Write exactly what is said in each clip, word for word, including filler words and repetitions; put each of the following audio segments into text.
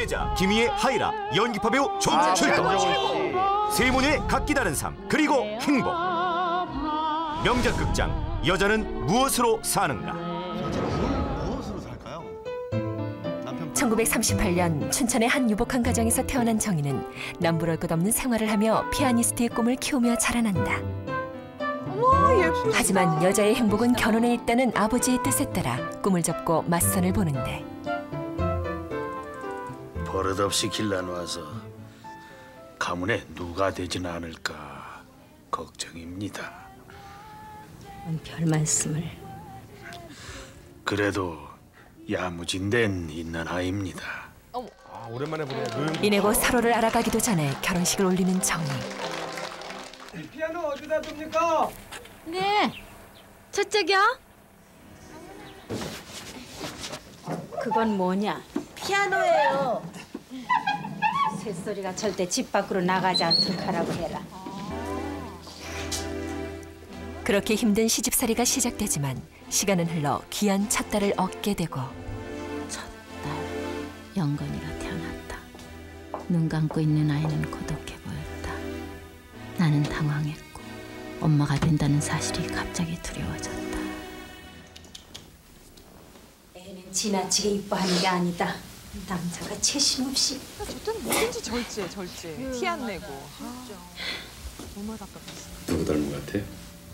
피해자 김희애, 하이라, 연기파 배우 조출동. 세모녀의 각기 다른 삶 그리고 행복. 명작 극장 여자는 무엇으로 사는가. 무엇으로 살까요? 천구백삼십팔 년 춘천의 한 유복한 가정에서 태어난 정희는 남부럴 것 없는 생활을 하며 피아니스트의 꿈을 키우며 자라난다. 하지만 여자의 행복은 결혼에 있다는 아버지의 뜻에 따라 꿈을 접고 맞선을 보는데 버릇없이 길러놓아서 가문에 누가 되진 않을까 걱정입니다. 별 말씀을. 그래도 야무진데는 있는 아이입니다. 아, 오랜만에 보네. 이내고 서로를 알아가기도 전에 결혼식을 올리는 정희. 피아노 어디다 둡니까? 네, 저쪽이요. 그건 뭐냐? 피아노예요. 새소리가 절대 집 밖으로 나가지 않도록 하라고 해라. 그렇게 힘든 시집살이가 시작되지만 시간은 흘러 귀한 첫딸을 얻게 되고 첫딸 영건이가 태어났다. 눈 감고 있는 아이는 고독해 보였다. 나는 당황했고 엄마가 된다는 사실이 갑자기 두려워졌다. 애는 지나치게 이뻐하는 게 아니다. 남자가 채심 없이. 저때는 뭐든지 절제, 절제. 티 안 내고. 아, 얼마나 답답했어. 누구 닮은 것 같아?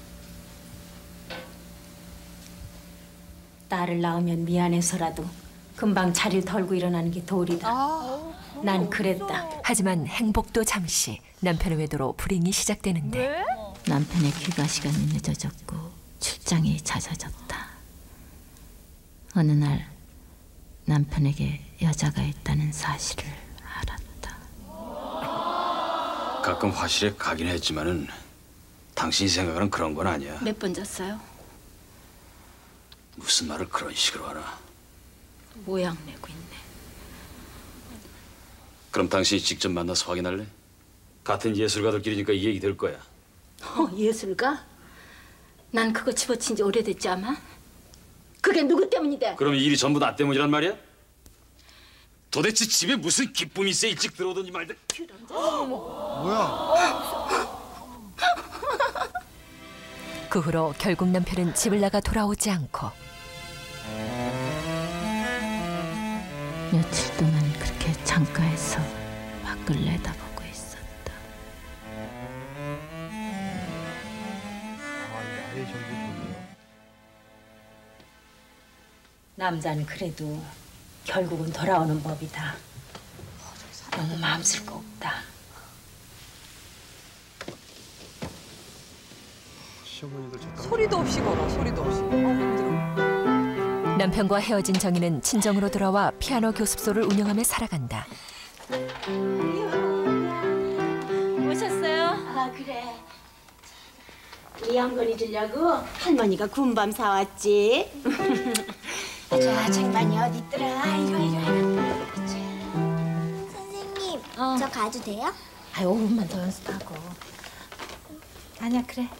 딸을 낳으면 미안해서라도 금방 자리를 털고 일어나는 게 도리다. 아, 난 그랬다. 하지만 행복도 잠시 남편의 외도로 불행이 시작되는데 왜? 남편의 귀가 시간이 늦어졌고 출장이 잦아졌다. 어느 날 남편에게 여자가 있다는 사실을 알았다. 가끔 화실에 가긴 했지만은 당신이 생각하는 그런 건 아니야. 몇 번 잤어요? 무슨 말을 그런 식으로 하나. 모양 내고 있네. 그럼 당신이 직접 만나서 확인할래? 같은 예술가들끼리니까 이 얘기 될 거야. 어, 예술가? 난 그거 집어친 지 오래됐지 아마? 그게 누구 때문이대? 그럼 이 일이 전부 나 때문이란 말이야? 도대체 집에 무슨 기쁨이 있어 일찍 들어오더니 말든. 뭐야? 그 후로 결국 남편은 집을 나가 돌아오지 않고 며칠 동안 그렇게 창가에서 밖을 내다보고 있었다. 아예 전부 좋네요. 남자는 그래도 결국은 돌아오는 법이다. 너무 마음 쓸 거 없다. 시어머니들 좋다. 소리도 없이 걸어, 소리도 없이. 어, 힘들어. 남편과 헤어진 정희는 친정으로 돌아와 피아노 교습소를 운영하며 살아간다. 오셨어요? 아 그래. 이 영건이 주려고 할머니가 군밤 사왔지. 자 쟁반이 어디 있더라. 이리 와 이리 와. 선생님, 어. 저 가도 돼요? 아이 오 분만 더 연습하고. 아니야 그래.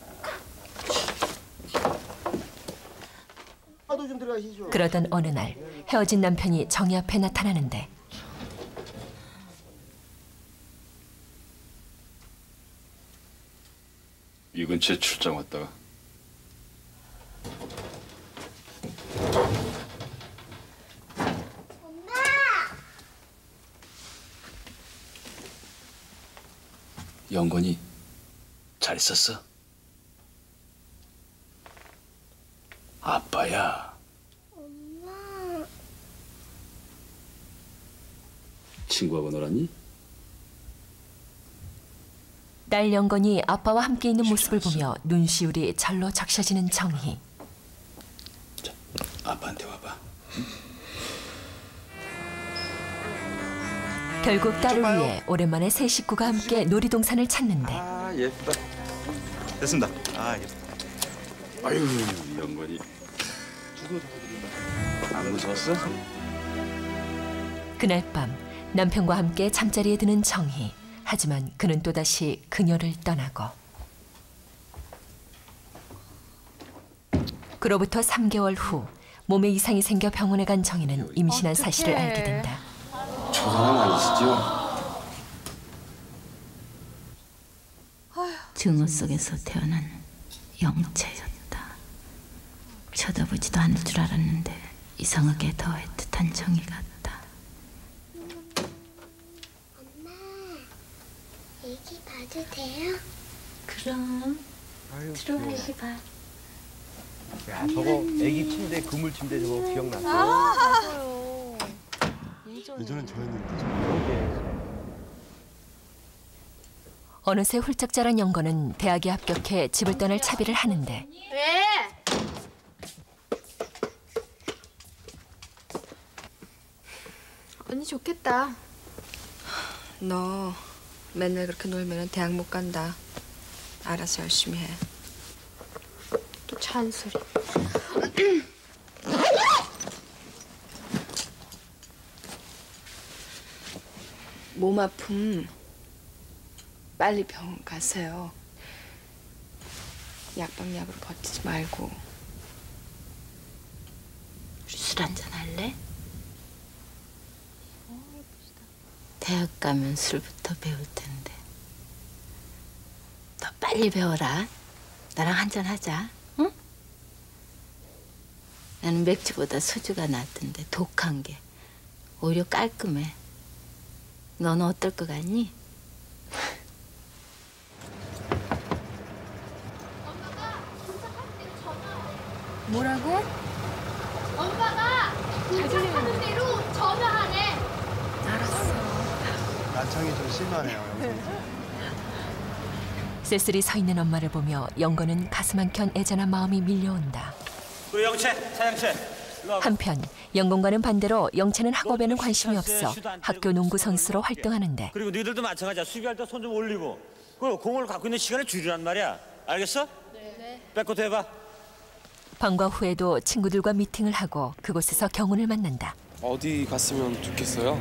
파도 좀 들어가시죠. 그러던 어느 날 헤어진 남편이 정희 앞에 나타나는데 이 근처에 출장 왔다가 엄마! 영건이 잘 있었어? 아빠야. 엄마. 친구하고 놀았니? 딸 영건이 아빠와 함께 있는 모습을 보며 눈시울이 절로 적셔지는 정희. 자, 아빠한테 와봐. 결국 딸을 위해 오랜만에 새 식구가 함께 놀이동산을 찾는데 아 예쁘다. 됐습니다. 아 예쁘다. 아유, 영건이. 안 무서웠어? 그날 밤 남편과 함께 잠자리에 드는 정희. 하지만 그는 또다시 그녀를 떠나고 그로부터 삼 개월 후 몸에 이상이 생겨 병원에 간 정희는 임신한 사실을 알게 된다. 저 사람 아니시죠? 증오 속에서 태어난 영채였다. 쳐다보지도 않을 줄 알았는데 이상하게 더 애틋한 정이 같다. 엄마, 애기 봐도 돼요? 그럼 들어와 여기 봐. 야, 저거 애기 침대, 그물 침대 저거 기억나세요? 아, 맞아요. 예전에. 예전엔 저였는데 저게. 어느새 훌쩍 자란 영건은 대학에 합격해 집을 떠날 차비를 하는데 왜? 언니 좋겠다. 너 맨날 그렇게 놀면 대학 못 간다. 알아서 열심히 해. 또 잔소리. 몸 아픔 빨리 병원 가세요. 약방약으로 버티지 말고. 술 한잔 할래? 대학 가면 술부터 배울 텐데. 너 빨리 배워라. 나랑 한잔 하자. 응? 나는 맥주보다 소주가 낫던데 독한 게 오히려 깔끔해. 너는 어떨 것 같니? 뭐라고? 엄마가 도착하는 대로 전화하래. 알았어. 난창이 좀 심하네요. 쓸쓸히 서 있는 엄마를 보며 영건은 가슴 한켠 애잔한 마음이 밀려온다. 우리 영채, 사영채. 일로 와봐. 한편 영건과는 반대로 영채는 학업에는 관심이 없어 학교 농구 선수로 활동하는데 그리고 너희들도 마찬가지야. 수비할 때 손 좀 올리고. 그리고 공을 갖고 있는 시간을 줄이란 말이야. 알겠어? 네. 백코트 해봐. 방과 후에도 친구들과 미팅을 하고 그곳에서 경훈을 만난다. 어디 갔으면 좋겠어요?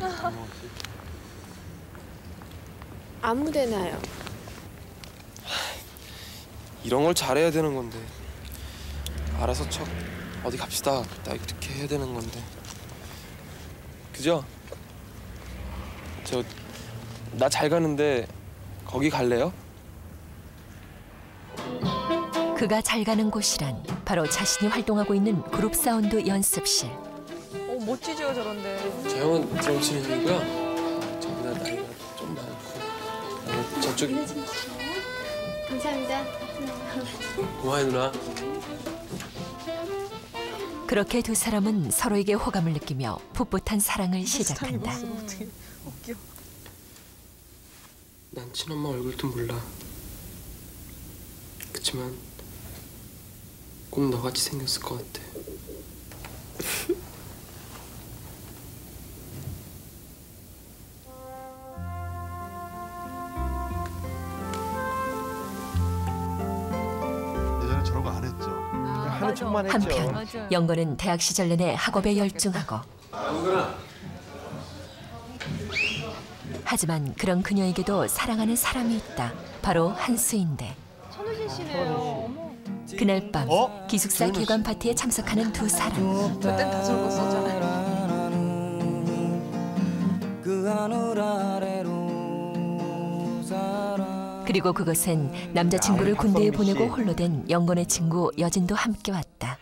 아무 데나요. 이런 걸 잘해야 되는 건데. 알아서 척 어디 갑시다. 나 이렇게 해야 되는 건데. 그죠? 저 나 잘 가는데 거기 갈래요? 그가 잘 가는 곳이란 바로 자신이 활동하고 있는 그룹 사운드 연습실. 어, 멋지죠, 저런데. 저 형은 드럼 치는 형이고요. 저보다 나이가 좀 많고. 나는 저쪽. 감사합니다. 고마워요 누나. 그렇게 두 사람은 서로에게 호감을 느끼며 풋풋한 사랑을 시작한다. 어떻게 웃겨. 난 친엄마 얼굴도 몰라. 그치만 꼭 너같이 생겼을 것 같아. 예전에 저런 거 안 했죠. 그냥 하는 척만 했죠. 한편 맞아요. 영건은 대학 시절 내내 학업에 열중하고 하지만 그런 그녀에게도 사랑하는 사람이 있다. 바로 한수인데 천우진 씨네요. 어머. 그날 밤 어? 기숙사 개관 파티에 참석하는 두 사람. 저 땐 다 저런 거 썼잖아요. 그리고 그곳엔 남자친구를 군대에 보내고 홀로 된 영건의 친구 여진도 함께 왔다.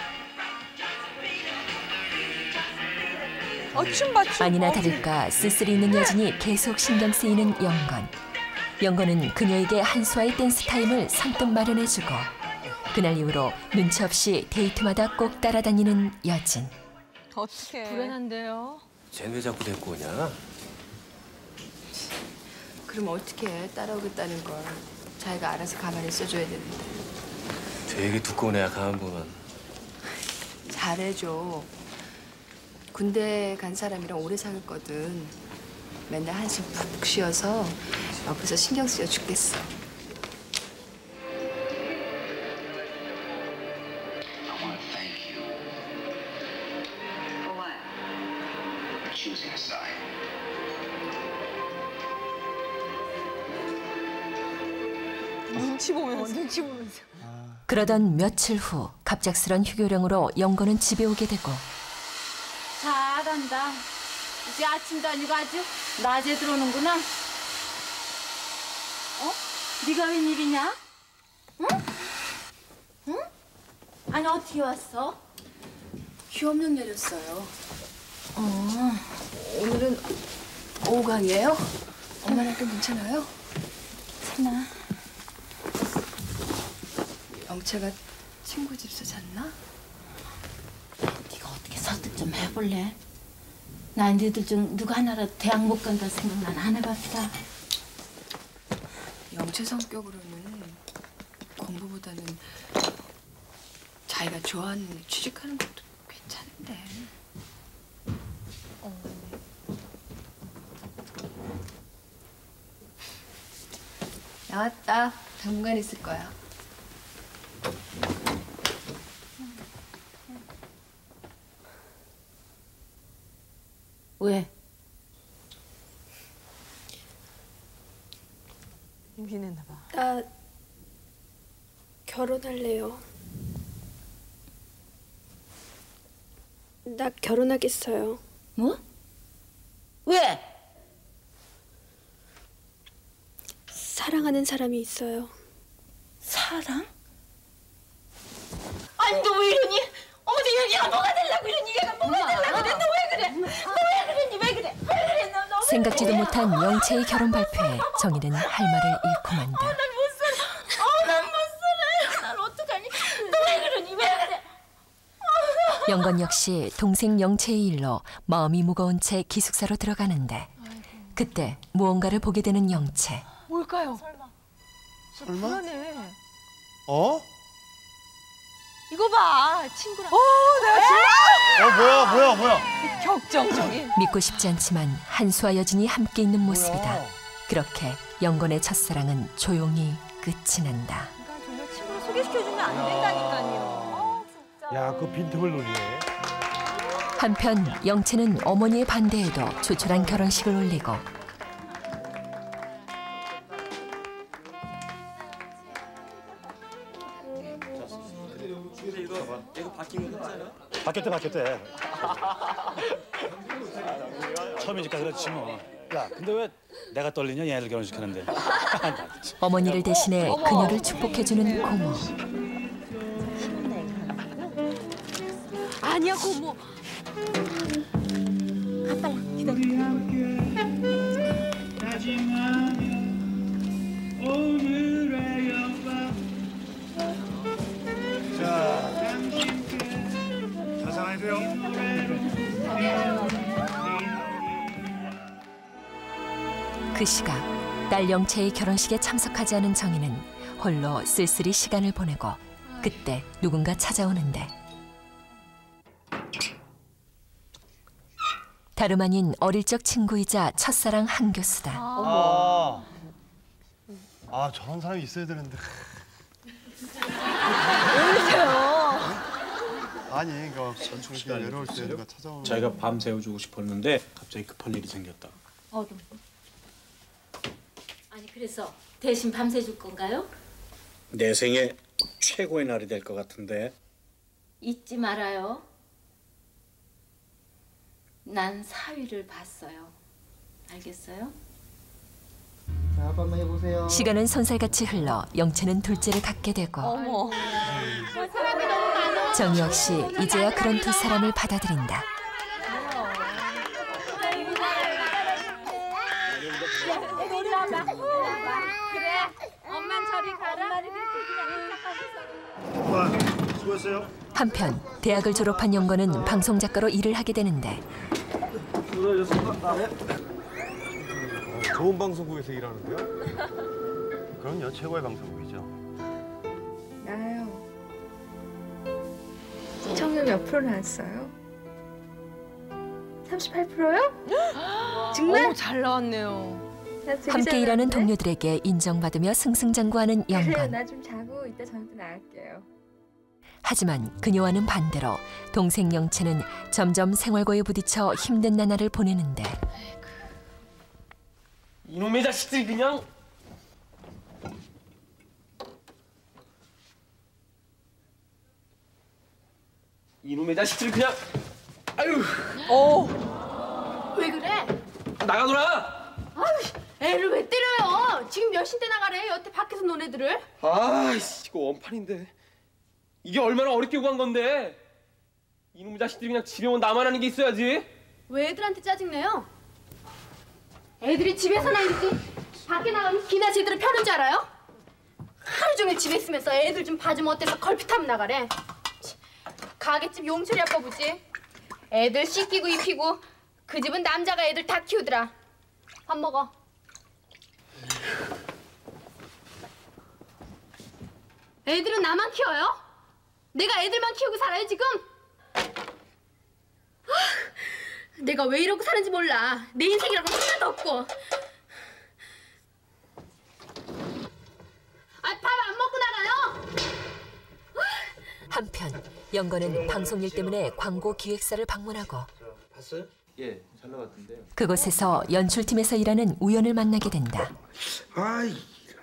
어, 춤 봐, 춤. 아니나 어, 다를까 쓸쓸히 있는 여진이 계속 신경 쓰이는 영건. 영건은 그녀에게 한수와의 댄스 타임을 선뜻 마련해주고 그날 이후로 눈치 없이 데이트마다 꼭 따라다니는 여진. 어떡해. 불안한데요. 쟤는 왜 자꾸 데리고 오냐? 그럼 어떻게 해? 따라오겠다는 걸 자기가 알아서 가만히 있어줘야 되는데. 되게 두꺼운 애야 가만 보면. 잘해줘. 군대 간 사람이랑 오래 사귀었거든. 맨날 한숨 푹 쉬어서 옆에서 신경 쓰여 죽겠어. 눈치 보면서. 눈치 보면서. 그러던 며칠 후 갑작스런 휴교령으로 영건은 집에 오게 되고 잘한다. 이제 아침도 아니고 아주 낮에 들어오는구나. 어? 네가 웬일이냐? 응? 응? 아니 어떻게 왔어? 휴업령 내렸어요. 어. 오늘은 오강이에요? 엄마랑도 괜찮아요? 괜찮아. 영채가 친구 집에서 잤나? 네가 어떻게 설득 좀 해볼래? 난 너희들 중 누구 하나라도 대학 못 간다 생각 난 안 해봤다. 영채 성격으로는 공부보다는 자기가 좋아하는 일 취직하는 것도 괜찮은데. 어. 나왔다. 당분간 있을 거야. 왜? 임신했나 봐. 나 결혼할래요. 나 결혼하겠어요. 뭐? 왜? 사랑하는 사람이 있어요. 사랑? 아니 너 왜 이러니? 어머 너 얘가 뭐가 되려고 이러니? 얘가 뭐가 되려고 그래? 너 왜 그래? 너 왜 그러니? 왜 그래? 왜 그래? 너, 너 왜 생각지도 그래? 못한 영채의 결혼 발표에 정희는 할 말을 잃고 만다. 난 못 살아. 어, 난 못 살아요. 난 어떡하니? 너 왜 그러니? 왜 그래? 영건 역시 동생 영채의 일로 마음이 무거운 채 기숙사로 들어가는데 그때 무언가를 보게 되는 영채. 뭘까요? 설마. 설마? 그러네. 어? 이거 봐, 친구랑. 어, 내가 진짜. 어, 뭐야, 뭐야, 뭐야. 격정적인. 믿고 싶지 않지만 한수와 여진이 함께 있는 모습이다. 뭐야. 그렇게 영건의 첫사랑은 조용히 끝이 난다. 그러니까 정말 친구를 소개시켜주면 안 된다니까요. 야, 그 빈틈을 노리네. 한편 영채는 어머니의 반대에도 조촐한 결혼식을 올리고 이거 바뀐 거 괜찮아? 바뀌었대 바뀌었대. 처음이니까 그렇지 뭐. 야 근데 왜 내가 떨리냐 얘네들 결혼시키는데. 어머니를 대신해 그녀를 축복해주는 고모. 아니야, 고모. 아, 빨리 기다려. 자, 잘 살아야 돼요. 그 시각 딸 영채의 결혼식에 참석하지 않은 정희는 홀로 쓸쓸히 시간을 보내고 그때 누군가 찾아오는데 다름 아닌 어릴 적 친구이자 첫사랑 한 교수다. 아, 아 저런 사람이 있어야 되는데. 아니, 이거 이렇게 외로울 때 누가 찾아오는. 자기가 밤 새워주고 싶었는데 갑자기 급한 일이 생겼다. 어둠. 아니 그래서 대신 밤새 줄 건가요? 내 생애 최고의 날이 될 것 같은데. 잊지 말아요. 난 사위를 봤어요. 알겠어요? 자, 한 번만 해보세요. 시간은 손살같이 흘러 영채는 둘째를 갖게 되고 어머. 사람이 너무 많아. 정희 역시 이제야 그런 두 사람을 받아들인다. 그래. 엄만 저리 가라. 와, 수고했어요. 한편 대학을 졸업한 영건은 방송작가로 일을 하게 되는데 어, 좋은 방송국에서 일하는데요? 그럼요, 최고의 방송국이죠. 나요. 시청률 몇 프로 나왔어요? 삼십팔 퍼센트요? 정말? 오, 잘 나왔네요. 함께 일하는 동료들에게 인정받으며 승승장구하는 그래요, 영건. 나 좀 자고 이따 저녁 때 나갈게요. 하지만 그녀와는 반대로 동생 영채는 점점 생활고에 부딪혀 힘든 나날을 보내는데 이놈의 자식들 그냥. 이놈의 자식들 그냥. 아유. 오. 왜 그래? 나가 놀아! 아유, 애를 왜 때려요? 지금 몇 시인데 나가래? 여태 밖에서 논 애들을? 아이씨, 이거 원판인데. 이게 얼마나 어렵게 구한 건데. 이놈의 자식들이 그냥 집에 오면 나만 하는 게 있어야지. 왜 애들한테 짜증내요? 애들이 집에서나 있지 밖에 나가면 기나 제대로 펴는 줄 알아요? 하루 종일 집에 있으면서 애들 좀 봐주면 어때서 걸핏하면 나가래. 가게집 용철이 아빠 보지. 애들 씻기고 입히고 그 집은 남자가 애들 다 키우더라. 밥 먹어. 애들은 나만 키워요? 내가 애들만 키우고 살아요 지금? 내가 왜 이러고 사는지 몰라. 내 인생이라고 하나도 없고. 아, 밥 안 먹고 나가요? 한편 영건은 방송 일 때문에 광고 기획사를 방문하고 봤어요? 예, 잘 나왔던데요. 그곳에서 연출팀에서 일하는 우연을 만나게 된다. 아이.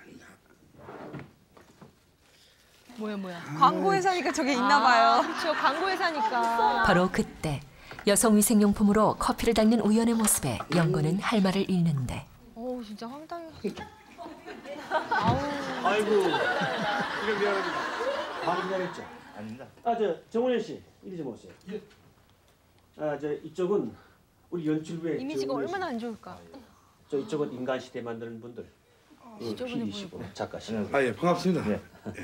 뭐야 뭐야. 광고회사니까 저게 있나 봐요. 그렇죠. 광고회사니까. 바로 그때 여성 위생용품으로 커피를 닦는 우연의 모습에 영건은 할 말을 잃는데. 어우 진짜 황당해. 아이고, 이거 미안합니다. 방금 미안했죠? 아닙니다. 아, 저 정원현 씨, 이리 좀 오세요. 예. 아, 저 이쪽은 우리 연출부의 이미지가 얼마나 안 좋을까. 저 이쪽은 인간 시대 만드는 분들. 어, 지저분해 피디시고 작가시. 아, 예, 반갑습니다. 네. 예.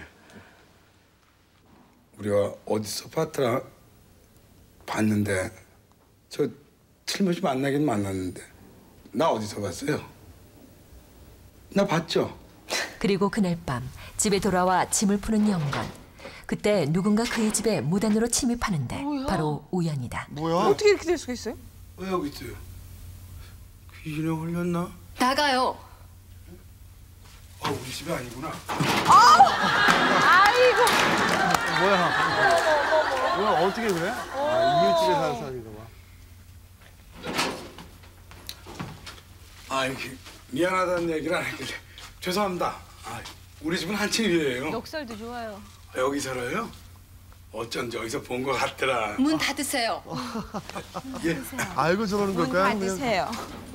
우리가 어디서 파트나 봤는데 저 틀림없이 만나긴 만났는데 나 어디서 봤어요? 나 봤죠? 그리고 그날 밤 집에 돌아와 짐을 푸는 영건. 그때 누군가 그의 집에 무단으로 침입하는데 뭐야? 바로 우연이다. 뭐야? 어떻게 이렇게 될 수가 있어요? 왜 여기 있어요? 귀신에 홀렸나? 나가요. 아, 우리 집이 아니구나. 아이고. 뭐야? 뭐야, 어떻게 그래? 아, 이웃집에 사는 사람인가 봐. 아, 이렇게 미안하다는 얘기를 안 했길래 죄송합니다. 아, 우리 집은 한층 위에요. 넉살도 좋아요. 여기 살아요? 어쩐지 어디서 본 것 같더라. 문 닫으세요. 예. 알고 저러는 문 걸까요? 닫으세요.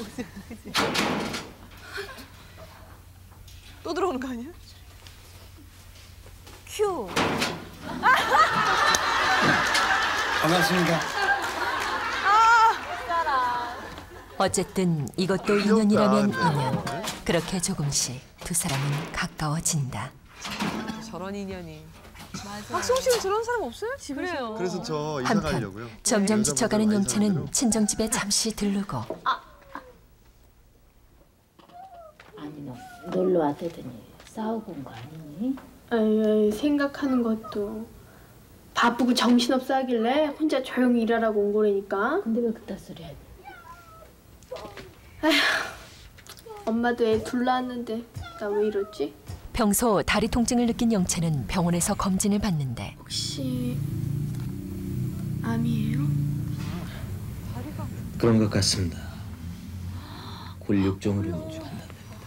또 들어오는 거 아니야? 큐. 반갑습니다. 어쨌든 이것도 인연이라면 인연. 그렇게 조금씩 두 사람은 가까워진다. 저런 인연이. 맞아. 박수홍 씨는 저런 사람 없어요? 집에서? 그래요. 그래서 저 이사 한편 가려고요. 점점 여자분들 지쳐가는 많이 영채는 사는 친정집에 잠시 들르고 아니 너 놀러 왔다더니 싸우고 온 거 아니니? 에이, 생각하는 것도 바쁘고 정신없어 하길래 혼자 조용히 일하라고 온 거라니까. 근데 왜 그딴 소리 하니? 에휴, 엄마도 애 둘 낳았는데 나 왜 이러지? 평소 다리 통증을 느낀 영채는 병원에서 검진을 받는데 혹시 암이에요? 그런 것 같습니다. 골육종으로 죽는다.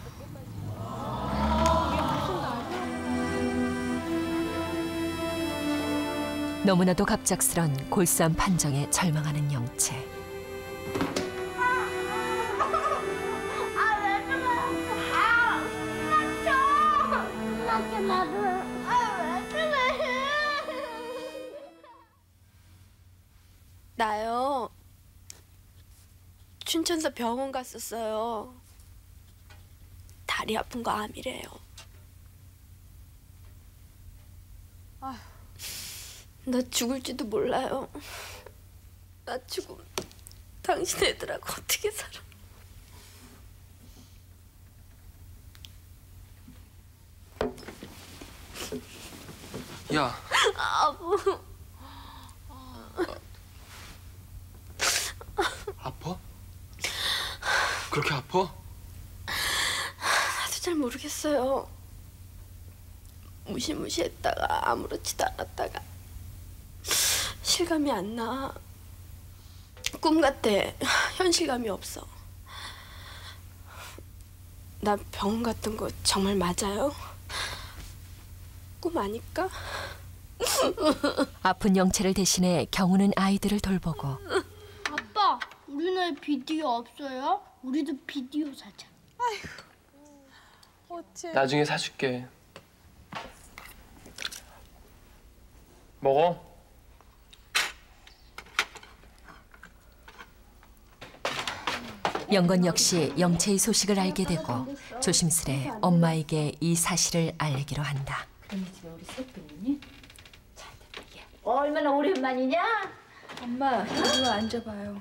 너무나도 갑작스런 골수암 판정에 절망하는 영채. 나요. 춘천서 병원 갔었어요. 다리 아픈 거 암이래요. 아휴. 나 죽을지도 몰라요. 나 죽으면 당신 애들하고 어떻게 살아? 야. 아부. 아파? 그렇게 아파? 나도 잘 모르겠어요. 무시무시했다가 아무렇지도 않았다가 실감이 안 나. 꿈 같아. 현실감이 없어. 나 병원 갔던 거 정말 맞아요? 꿈 아닐까? 아픈 영채를 대신해 경우는 아이들을 돌보고 아빠, 우리 우리나라에 비디오 없어요? 우리도 비디오 사자. 아이고, 어째. 나중에 사줄게. 먹어. 영건 역시 영채의 소식을 알게 되고 조심스레 엄마에게 이 사실을 알리기로 한다. 그럼 이 집에 우리 셋뿐이니? 자, 이게 얼마나 오랜만이냐? 엄마, 이리 와 앉아봐요.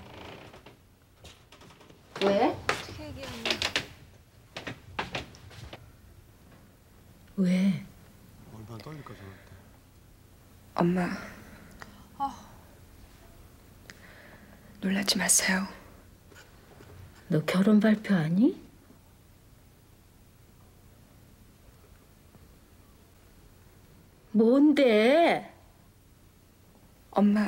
왜? 왜? 얼마나 떨릴까 저럴 때. 엄마. 놀라지 마세요. 너 결혼 발표하니? 뭔데? 엄마.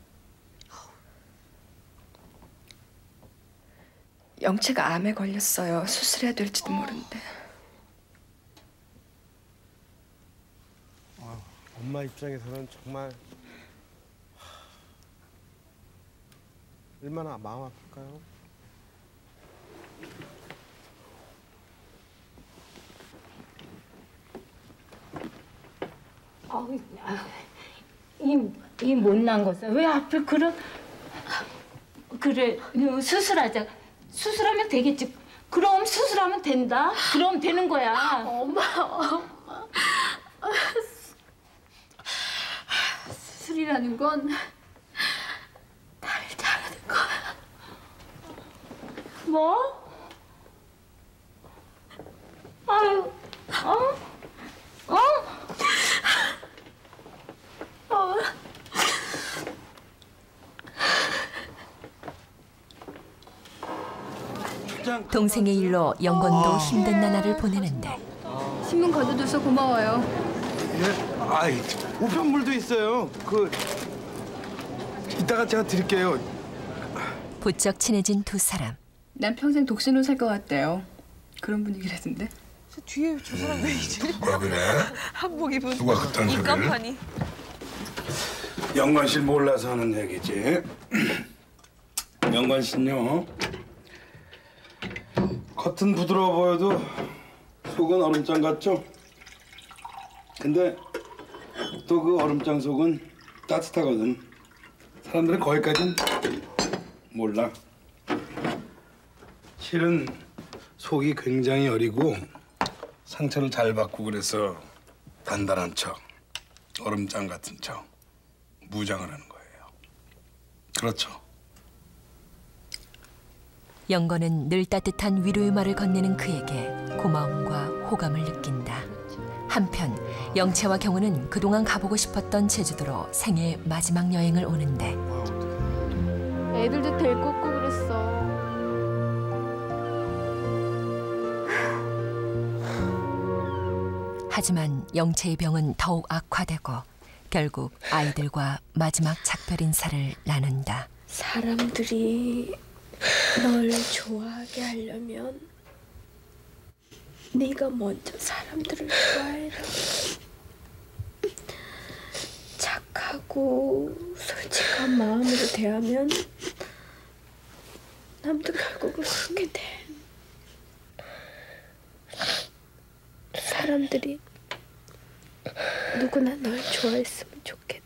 영채가 암에 걸렸어요. 수술해야 될지도 모른대. 아, 엄마 입장에서는 정말 얼마나 마음 아플까요? 아우, 이, 이 못난 것을 왜 앞을 그런... 그래, 수술하자. 수술하면 되겠지. 그럼 수술하면 된다. 그럼 되는 거야. 엄마, 수술이라는 건 나를 자르는 거야. 뭐? 아유, 어? 어? 어? 동생의 일로 영건도 힘든 나날을 보내는데 신문 거둬줘서 고마워요. 예? 아이, 우편물도 있어요. 그 이따가 제가 드릴게요. 부쩍 친해진 두 사람. 난 평생 독신으로 살 것 같대요. 그런 분위기라던데. 저 뒤에 저 사람 왜 이제? 누가 그래? 한복 입은 누가 그딴 소리를? 인간판이. 영건 씨 몰라서 하는 얘기지. 영건 씨는요. 겉은 부드러워 보여도 속은 얼음장 같죠? 근데 또 그 얼음장 속은 따뜻하거든. 사람들은 거기까진 몰라. 실은 속이 굉장히 여리고 상처를 잘 받고 그래서 단단한 척, 얼음장 같은 척, 무장을 하는 거예요. 그렇죠. 영건은 늘 따뜻한 위로의 말을 건네는 그에게 고마움과 호감을 느낀다. 한편 영채와 경우는 그동안 가보고 싶었던 제주도로 생애 마지막 여행을 오는데 애들도 데리고 오고 그랬어. 하지만 영채의 병은 더욱 악화되고 결국 아이들과 마지막 작별 인사를 나눈다. 사람들이 널 좋아하게 하려면 네가 먼저 사람들을 좋아해라. 착하고 솔직한 마음으로 대하면 남도 결국은 그렇게 돼. 사람들이 누구나 널 좋아했으면 좋겠다.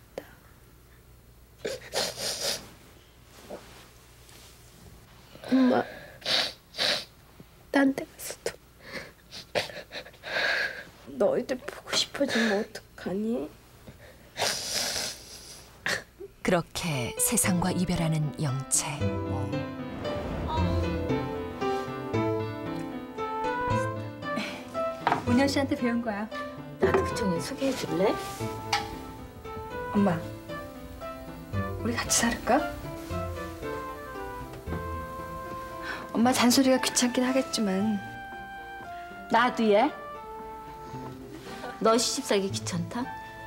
엄마, 딴 데 가서도 너희들 보고 싶어지면 어떡하니? 그렇게 세상과 이별하는 영채. 은현 씨한테 배운 거야. 나도 그 청년 소개해 줄래? 엄마, 우리 같이 살을까? 엄마 잔소리가 귀찮긴 하겠지만 나도 얘. 너 시집 살기 귀찮다?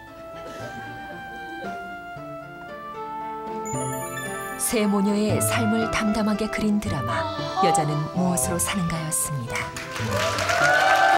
세 모녀의 삶을 담담하게 그린 드라마 여자는 무엇으로 사는가였습니다.